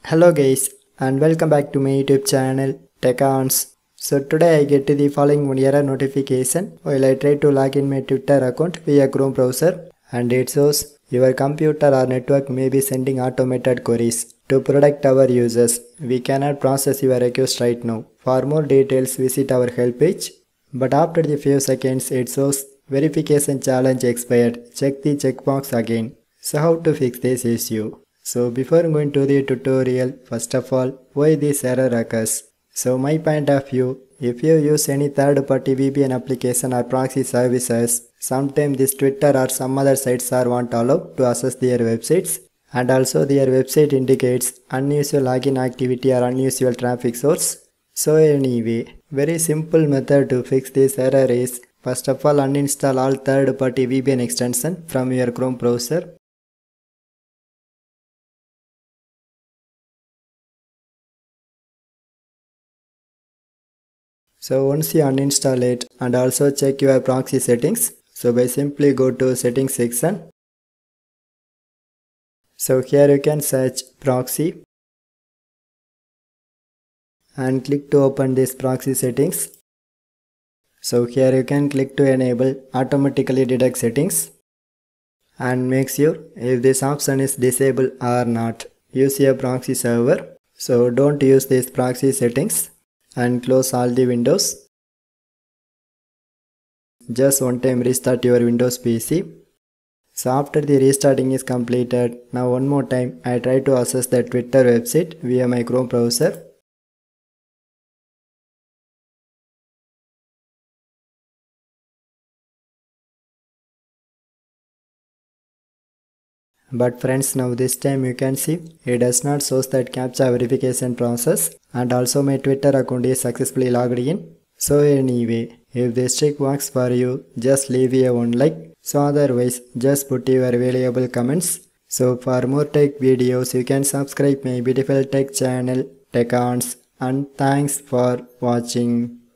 Hello guys and welcome back to my YouTube channel Tech. So today I get the following one error notification while I try to log in my Twitter account via Chrome browser, and it shows your computer or network may be sending automated queries to protect our users. We cannot process your request right now. For more details visit our help page. But after the few seconds it shows verification challenge expired. Check the checkbox again. So how to fix this issue? So before going to the tutorial, first of all, why this error occurs? So my point of view, if you use any third-party VPN application or proxy services, sometimes this Twitter or some other sites are not allowed to access their websites, and also their website indicates unusual login activity or unusual traffic source. So anyway, very simple method to fix this error is, first of all, uninstall all third-party VPN extension from your Chrome browser. So once you uninstall it, and also check your proxy settings. So by simply go to settings section. So here you can search proxy and click to open this proxy settings. So here you can click to enable automatically detect settings and make sure if this option is disabled or not. Use a proxy server. So don't use this proxy settings and close all the windows. Just one time restart your Windows PC. So after the restarting is completed, now one more time I try to access the Twitter website via my Chrome browser. But friends, now this time you can see it does not show that captcha verification process, and also my Twitter account is successfully logged in. So anyway, if this trick works for you, just leave a one like. So otherwise, just put your valuable comments. So for more tech videos, you can subscribe my beautiful tech channel Tech. And thanks for watching.